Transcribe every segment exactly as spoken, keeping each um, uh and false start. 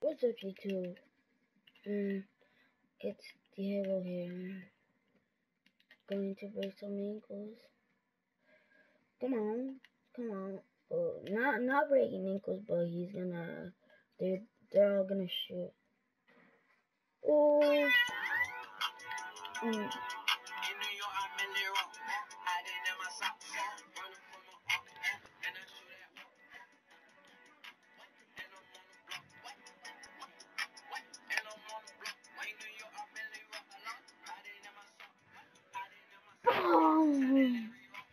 What's up, YouTube? Um, it's Diego here. Going to break some ankles. Come on, come on. Oh, not not breaking ankles, but he's gonna. They're they're all gonna shoot. Oh. Mm. Boom.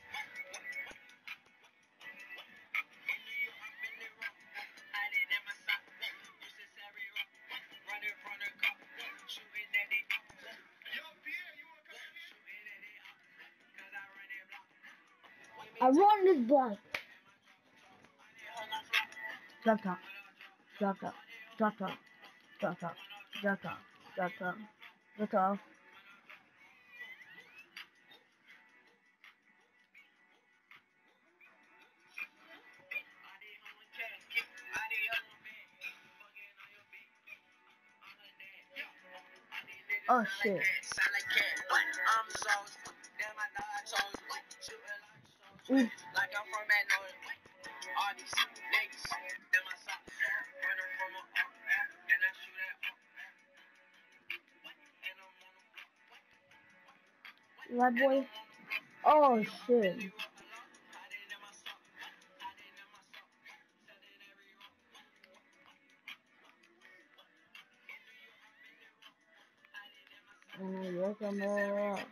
I run this block. Drop top. Drop top. Drop top. Drop top. Drop top. Drop top. Drop top. Oh shit. Mm. Right, boy? Oh shit. And I work them all up.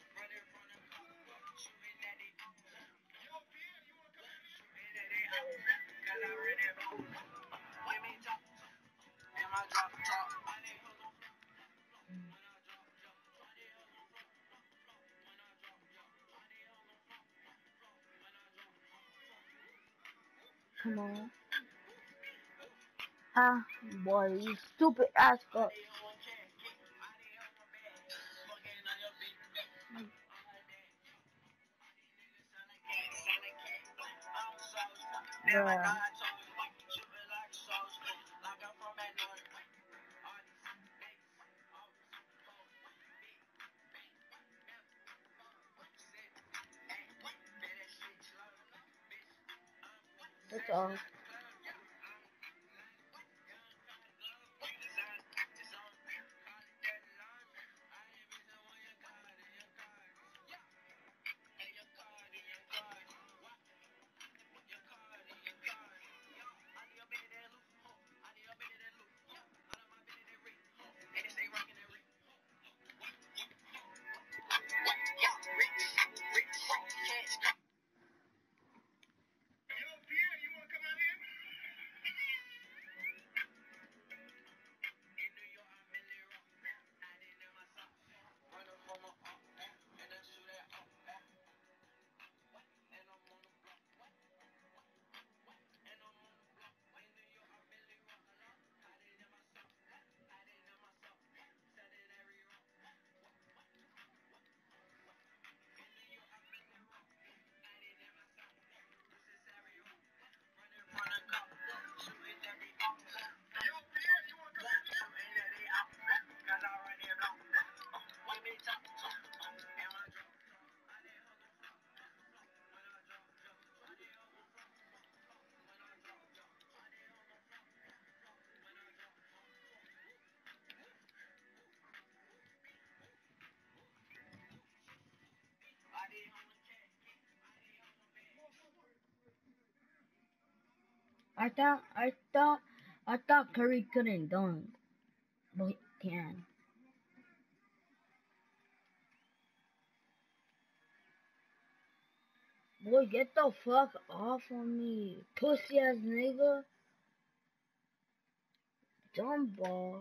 Come on. Ah, boy, you stupid ass fuck. Bruh. That's all. I thought, I thought, I thought Curry couldn't dunk, but he can. Boy, get the fuck off of me, pussy ass nigga, dumb ball,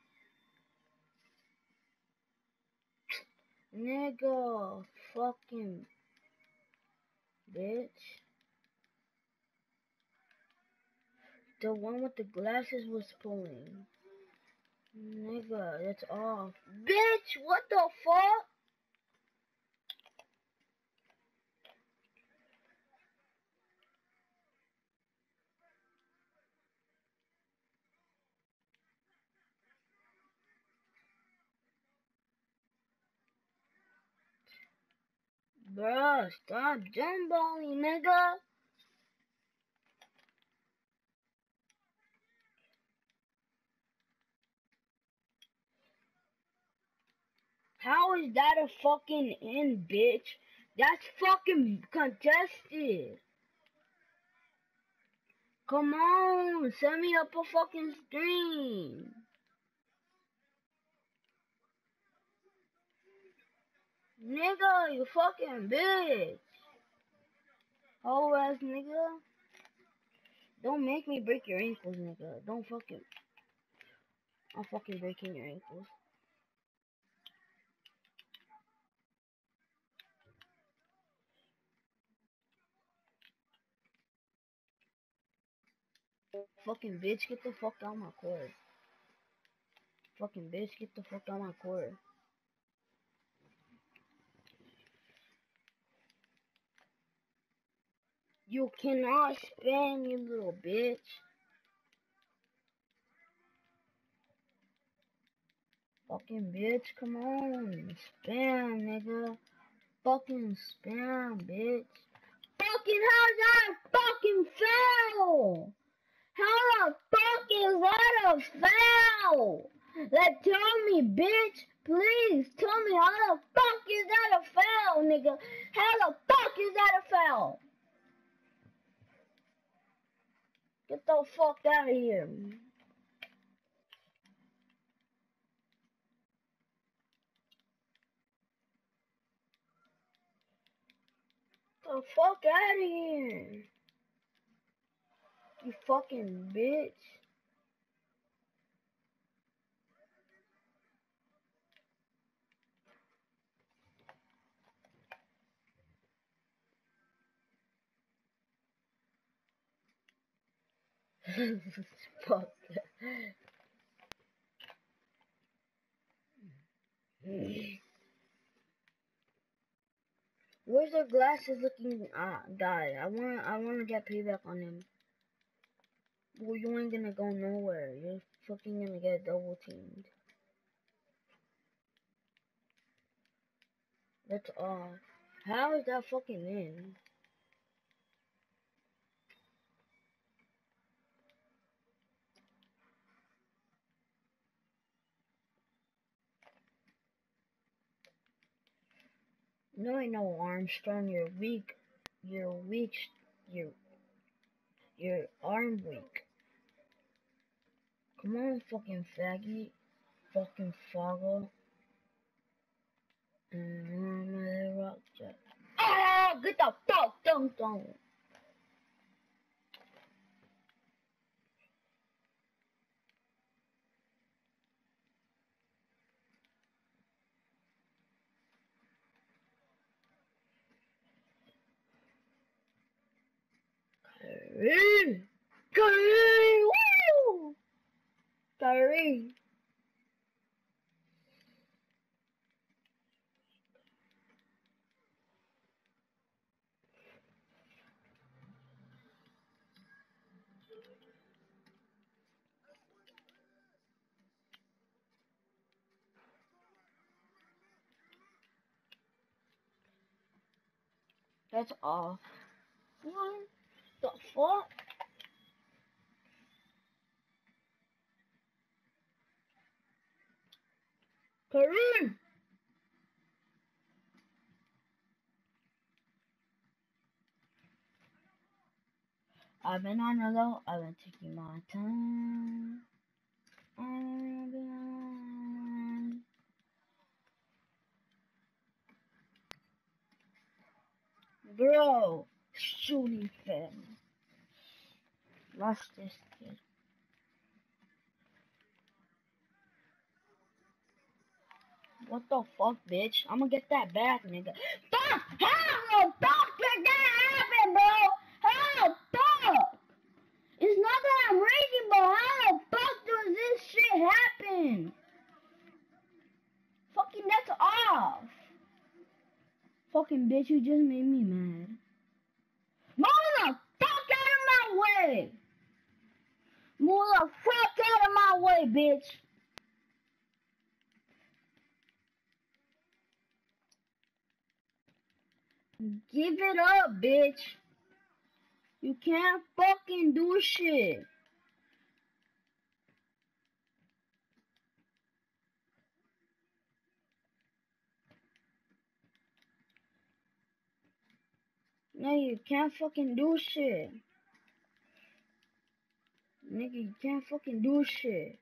nigga, fucking bitch. The one with the glasses was pulling. Nigga, that's off. Bitch, what the fuck? Bruh, stop jumballing, nigga. How is that a fucking in, bitch? That's fucking contested. Come on, set me up a fucking stream. Nigga, you fucking bitch. Whole ass nigga. Don't make me break your ankles, nigga. Don't fucking... I'm fucking breaking your ankles. Fucking bitch, get the fuck out my court. Fucking bitch, get the fuck out my court. You cannot spam, you little bitch. Fucking bitch, come on. Spam, nigga. Fucking spam, bitch. Fucking how's that a fucking foul? How the fuck is that a foul? Like, tell me, bitch. Please, tell me how the fuck is that a foul, nigga? How the fuck is that a foul? Get the fuck out of here. Get the fuck out of here. You fucking bitch. Fuck that. Where's the glasses looking uh, guy? I wanna I wanna get payback on him. Well, you ain't gonna go nowhere. You're fucking gonna get double teamed. That's off. How is that fucking in? No, I know, Armstrong. You're weak. You're weak. You're you're arm weak. Come on, fucking faggy. Fucking foggle. And rock jet. Ah! Get the fuck dunked on. Kyrie! Kyrie! Woo! Kyrie! That's off. What the fuck? Kareem! I've been on a low, I've been taking my time. I've been on. Bro, shooting fan. Lost this kid. What the fuck, bitch? I'm gonna get that back, nigga. Fuck! How the fuck did that happen, bro? How the fuck? It's not that I'm raging, but how the fuck does this shit happen? Fucking that's off. Fucking bitch, you just made me mad. Move the fuck out of my way! Move the fuck out of my way, bitch! Give it up, bitch. You can't fucking do shit. No, you can't fucking do shit. Nigga, you can't fucking do shit.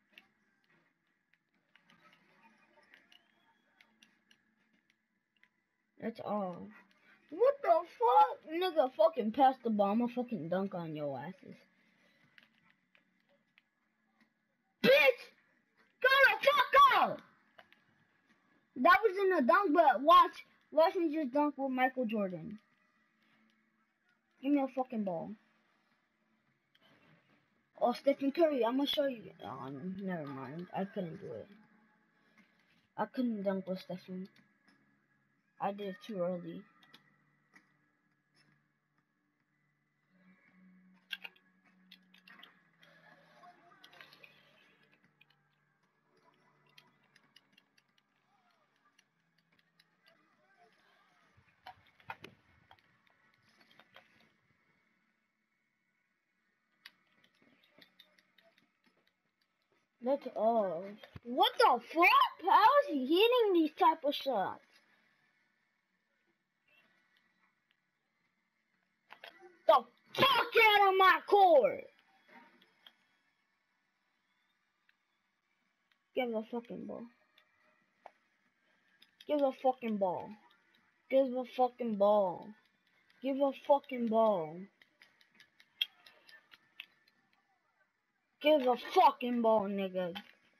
That's all. What the fuck? Nigga, fucking pass the ball. I'ma fucking dunk on your asses. Bitch! Go the fuck out! That wasn't a dunk, but watch. Watch me just dunk with Michael Jordan. Give me a fucking ball. Oh, Stephen Curry, I'm gonna show you. Oh, never mind. I couldn't do it. I couldn't dunk with Stephen. I did it too early. That's all. What the fuck? How is he hitting these type of shots? The fuck out of my court! Give a fucking ball. Give a fucking ball. Give a fucking ball. Give a fucking ball. Give a fucking ball, nigga.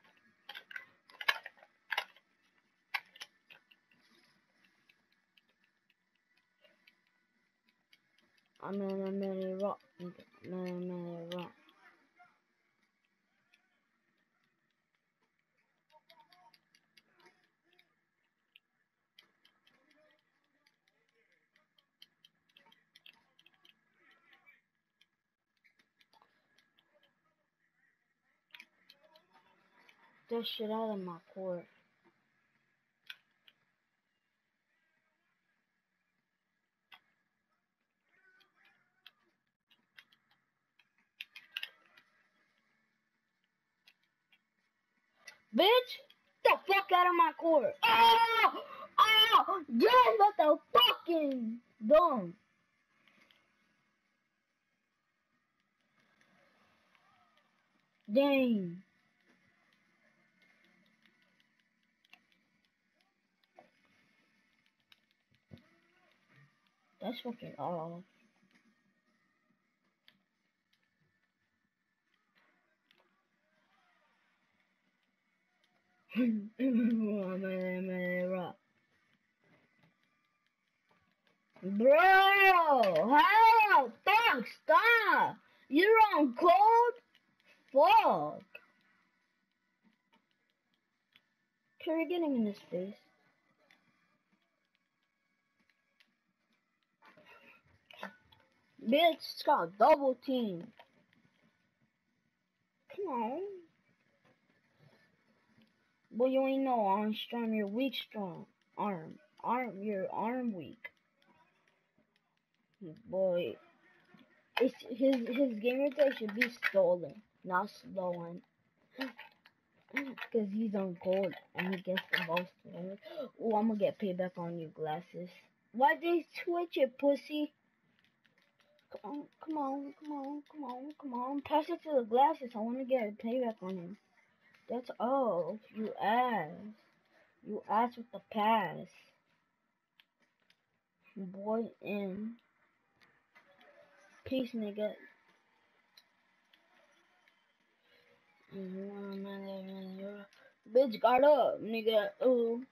I'm in a minute rock, nigga. I'm in a minute rock. That shit out of my court. Bitch, get the fuck out of my court. Oh! Oh! Yes, what the fucking dumb. Dang. That's fucking off. Bro, how? Fuck, stop. You're on cold? Fuck. Curry, get him in his face. Bitch, it's got double team. Come on. Boy, you ain't no arm strong, you're weak strong. Arm. Arm, you're arm weak. Boy. It's, his his gamer tag should be stolen, not stolen. Because he's on cold and he gets the ball stolen. Oh, I'm gonna get payback on you, glasses. Why they switch it, pussy? Come on, come on, come on, come on, come on. Pass it to the glasses. I want to get a payback on him. That's all. You ass. You ass with the pass. Boy, in. Peace, nigga. Bitch, guard up, nigga. Ooh.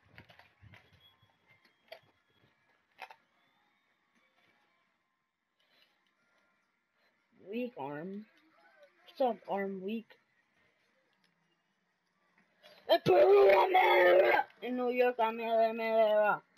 Weak arm. What's up, arm weak? In New York, I'm in